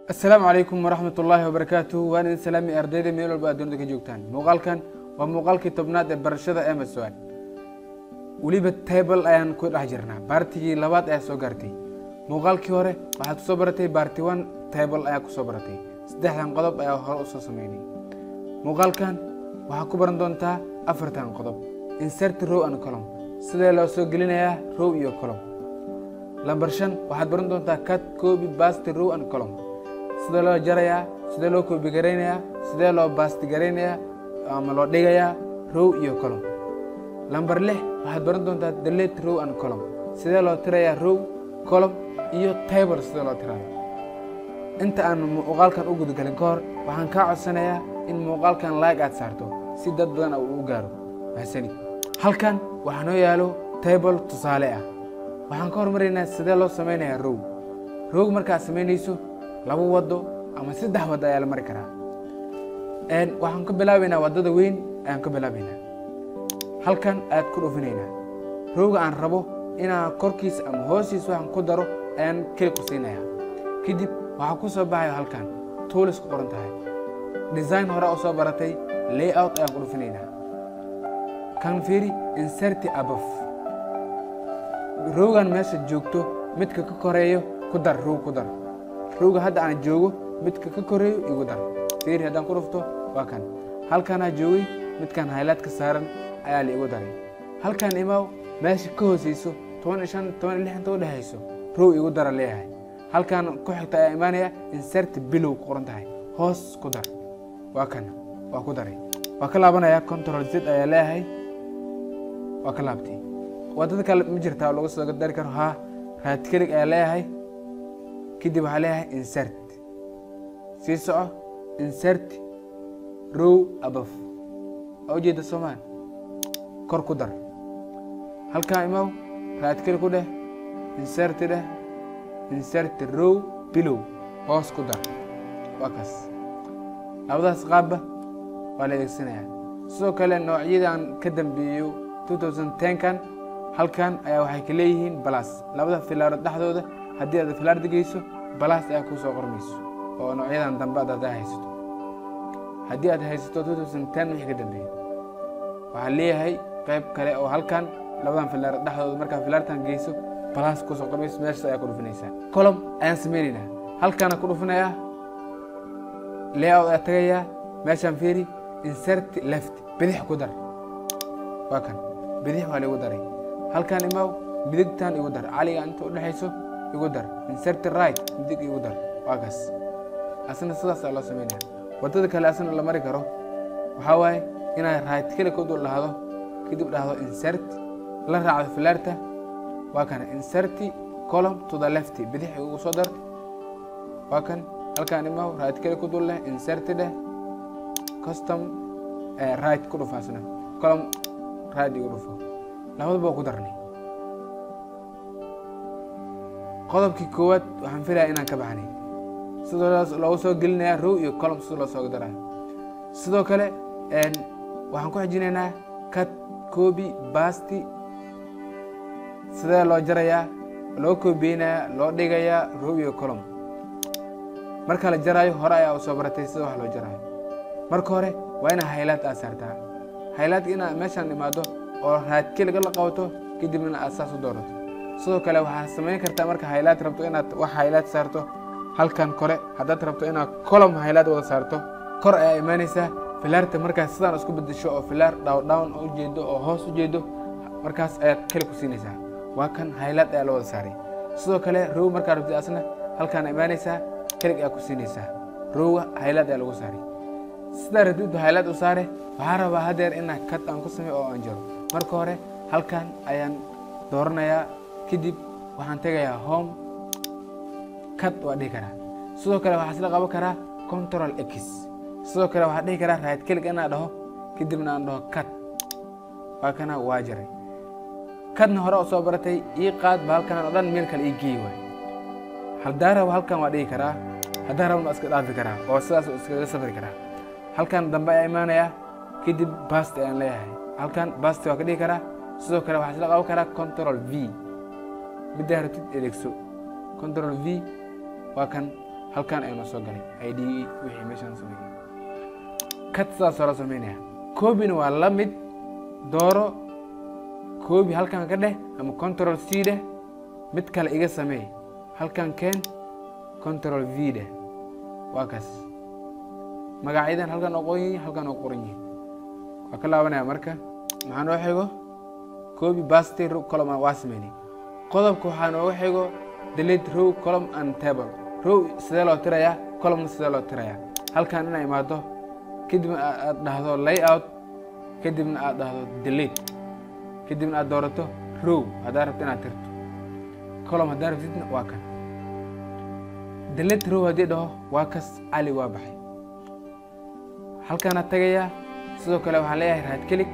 السلام عليكم ورحمة الله وبركاته. وأنا سلامي أرديدي ميلو البادون دك جوكتان. موقال كان وموقال كتبنات برشادة أيام السؤال. waliba table ayaan ku dhex jirnaa baartigii labaad ee soo gaartay muuqaalkii hore waxaad soo baratay baarti 1 table ayaa ku soo baratay saddexdan qodob ayaa hore u soo sameeyay muuqaalkan waxa ku baran doontaa afartan qodob insert row and column sidee loo soo gelinayaa row iyo column lambar 5 waxaad baran doontaa cut copy paste row and column sidee loo jarayaa sidee loo copy gareynayaa sidee loo paste gareynayaa ama loo dhigayaa row iyo column lambar 6 waxaad baran doontaa delete row and column sidee loo tirayaa row column iyo table sidee loo tirayaa inta aan muuqaalkan u gudgalin ka hor waxaan ka codsanayaa in muuqaalkan like aad saarto si dad badan u gaaro mahasani halkan waxa noo yaalo table tusaale ah waxaan ka hormarinaynaa sidee loo sameeyaa row marka sameynayso laba wado ama saddex wado ayaa la mari karaa waxaan ka bilaabaynaa wadada weyn ayaan ka bilaabaynaa halkan aad ku dhufinayna rowga aan rabo inaan korkiisa ama hoostiisa waxaan ku daro ayaan kali ku siinaya kadib waxa ku soo baxay halkan tools ku qoran tahay design hore oo soo baratay layout ayaan ku dhufinayna kan fiiri insert above rowgan meesha joogto midka ka koreeyo ku dar rowga hadda aan joogo midka ka koreeyo igu dar fiiri hadaan ku dhufto waa kan halkan aan joogay midkan highlight ka saaran ayaa la igu daray halkan imaaw meesha ka hooseyso 15 inta u dhaxayso row igu dara leeyahay halkan ku xigta ayaa imaanaya insert below ku qoran tahay hoos ku dar waa ku daray waa ka laabanaya control z ayaa leeyahay waa ka laabtay wadada kale ma jirtaa lagu soo dari karo right click ayaa leeyahay kadib waxaa leeyahay insert sii soco insert row above ujeeda Soomaan kor ku dar halka imaaw right click ku dheh insert row below hoos ku dar waa kaas labadaas qaabba waa la adeegsanayaa sidoo kale noocyadan ka dambeeyo 2010 kan halkan ayaa waxay ka leeyihiin plus labada filaar dhaxdooda haddii aad filaar digayso plus ayaa ku soo qormayso oo noocyadan dambe aad haysato haddii aad haysato 2010 wixii ka dambeeyo waxaa leeyahay qayb kale oo halkan labadan filaar dhaxdooda marka filaartan geyso plus ku soo qormayso meesha ayaa ku dhufinaysaa column ayaan sameeynaa halkan ku dhufinayaa layout ayaa tagayaa meeshan fiiri insert left bidix ku dar waa kan bidix waa lagu daray halkan imaaw midigtan igu dar caliga inta u dhaxayso igu dar insert right midig igu dar waa kaas asna sidaas loo sameeyaa wadada kale asna la mari karo waxa waaye inaad right click ku dul lahado kadib dhahdo insert la raacdo filaarta waa kan insert column to the left bidix ugu soo dar waa kan halkan imaaw right click ku dul leh insert dheh custom right ku dhufaasna column right igu dhufo labadaba ku darnay qodobkii koowaad waxaan filayaa inaan ka baxnay sidoo loo soo gelinayaa row iyo column sidoo loo soo daraa sidoo kale waxaan ku xijinaynaa cut copy paste sidee loo jarayaa loo copynayaa loo dhigayaa row iyo column marka la jarayo hore ayaa u soo baratay sida wax loo jarayo marka hore waa inaad highlight aad saartaa highlight inaad meeshan imaado oo right click la qabato kadibna aad saas u doorato sidoo kale waxaad sameyn kartaa marka highlight rabto inaad wax highlight saarto halkan kore haddaad rabto inaad column highlight wada saarto kor ayaa imaanaysaa filaarta markaas sidaan isku bedesho oo filaar down u jeedo oo hoos u jeedo markaas ayaad kali ku siinaysaa waa kan highlight ayaa la wada saaray sidoo kale row markaa rabto asna halkan imaanaysaa kali ayaa ku siinaysaa row highlight ayaa lagu saaray sida rabto highlight u saare waxaa rabaa hadeer inaan cut aan ku sameeyo oo aan jaro marka hore halkan ayaan dooranayaa kadib waxaan tagayaa home cut waa dhihi karaa sidoo kale waxaa isla qaban karaa control x sidoo kale waxaa dhihi karaa right click inaan dhaho kadibna aan dhaho cut waa kana waa jaray cutna hore oo soo baratay ii qaad halkan oo dhan meel kale ii geey waay haddaan rabo halkan waa dhihi karaa haddaan rabna iska dhaafi karaa oo sidaas iskaga safri karaa halkan dambe ayaa imaanayaa kadib paste ayaan leeyahay halkan paste waa ka dhihi karaa sidoo kale waxaa isla qaban karaa control v midda rabtid adeegso control v waa kan halkan aynu soo galay id wixii meeshan sameeyay kat saas la sameynaya copy waa la mid dooro copy halkan ka dheh ama control c dheh mid kale iga sameey halkan keen control v dheh waa kaas magacaydan halkan oo qoyin halkan oo qoran yihiin waa ka laabanaya marka maxaan oo xigo copy paste row column waa sameeyay qodobka waxaan oo xigo delete row column and table row sidee loo tirayaa column sidee loo tirayaa halkan inay imaado kadib aad dhahdo layout kadibna aad dhahdo delete kadibna aad doorato row hadaa rabto inaad tirto column hadaa rabtidna waa kan delete row hadii dhaho waa kas ali waa baxay halkan aad tagayaa sidoo kale waxaan leeyahay right click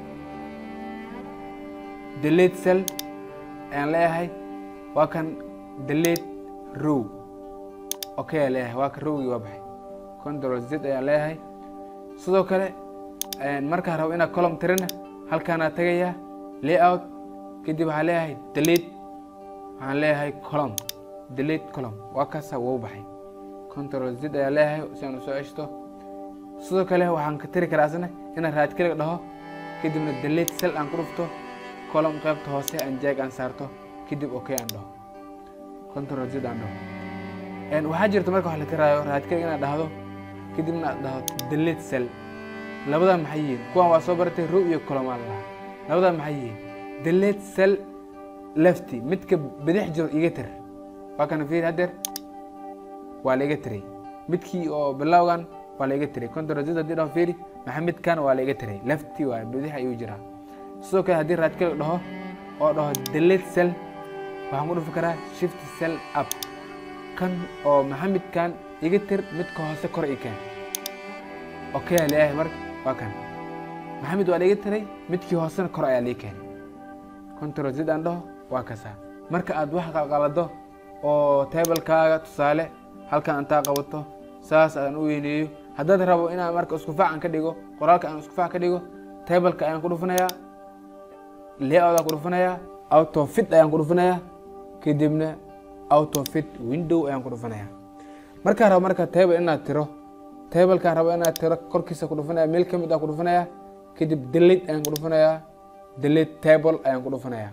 delete cell aan leeyahay waa kan delete row okay leeyahay waa ka rowgi waa baxay control z ayaan leeyahay sidoo kale markaan rabo inaad column tirina halkaan aad tagayaa layout kadib waxaan leeyahay delete waxaan leeyahay column delete column waa kaasa wuu baxay control z ayaan leeyahay si aan u soo ceshto sidoo kale waxaan ka tiri karaa asna inaan right click dhaho kadibna delete cell aan ku dhufto column qaybta hoose aan jeeg aan saarto kadib okay aan dhaho control z aan dhaho waxaa jirta marka wax la tiraayo right click inaad dhahdo kadibna aad dhahdo delete cell labada maxay yihiin kuwan waa soo baratay row iyo column aan lahaa labada maxay yihiin delete cell lefty midka bidix jiro iga tir waa kana fiir hadeer waa la iga tiray midkii oo bilowgan waa la iga tiray control z hadii dhaho fiiri maxamedkan waa la iga tiray lefty waa bidix ayuu jiraa sidoo kale hadii right click dhaho oo dhaho delete cell waxaan ku dhufi karaa shift cell up kan oo maxamedkan iga tir midka hoose kor i keen okay leeyahay marka waa kan maxamed waa la iga tiray midkii hoosena kor ayaa la keenay control z aan dhaho waa kasa marka aad wax qalqalado oo table-kaaga tusaale halkan inta qabato saas aan u weyneeyo haddaad rabo inaan marka isku faacan ka dhigo qoraalka aan isku faac ka dhigo table-ka ayaan ku dhufanayaa layout aan ku dhufanayaa auto fit ayaan ku dhufanayaa kadibna auto fit window ayaan ku dhufanayaa marka rabo marka table inaad tiro table-ka rabo inaad tiro korkiisa ku dhufanaya meel kamid ah ku dhufanayaa kadib delete ayaan ku dhufanayaa delete table ayaan ku dhufanayaa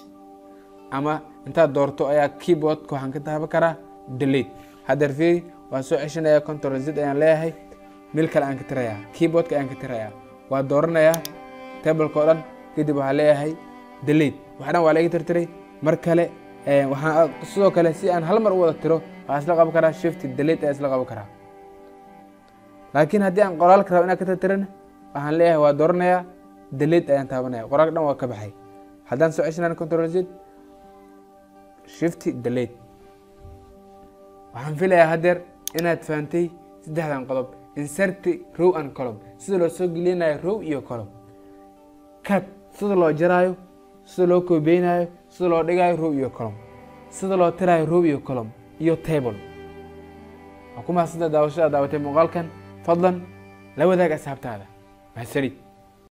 ama intaad doorto ayaa keyboard-ka waxaan ka taaban karaa delete hadeer fiiri waan soo ceshanayaa control z ayaan leeyahay meel kale aan ka tirayaa keyboard-ka ayaan ka tirayaa waa dooranayaa table-ka oo dhan kadib waxaan leeyahay delete wax dhan waa laga tirtiray mar kale waxaan sidoo kale si aan hal mar u wada tiro waxaan isla qaban karaa shift delete ayaan isla qaban karaa laakiin haddii aan qoraalka rabo inaan ka tirtirana waxaan leeyahay waa dooranayaa delete ayaan taabanaya qoraalka dhan waa ka baxay haddaan soo ceshanaan control z shift delete waxaan filayaa hadeer inaad fahantay saddexdan qodob insert row and column sida loo soo gelinayo row iyo column cut sida loo jaraayo sida loo koobeynayo sida loo dhigayo row iyo column sida loo tirayo row iyo column iyo table waa kuma sida daawashada daawatay muuqaalkan fadlan la wadaag asxaabtaada mahadsanid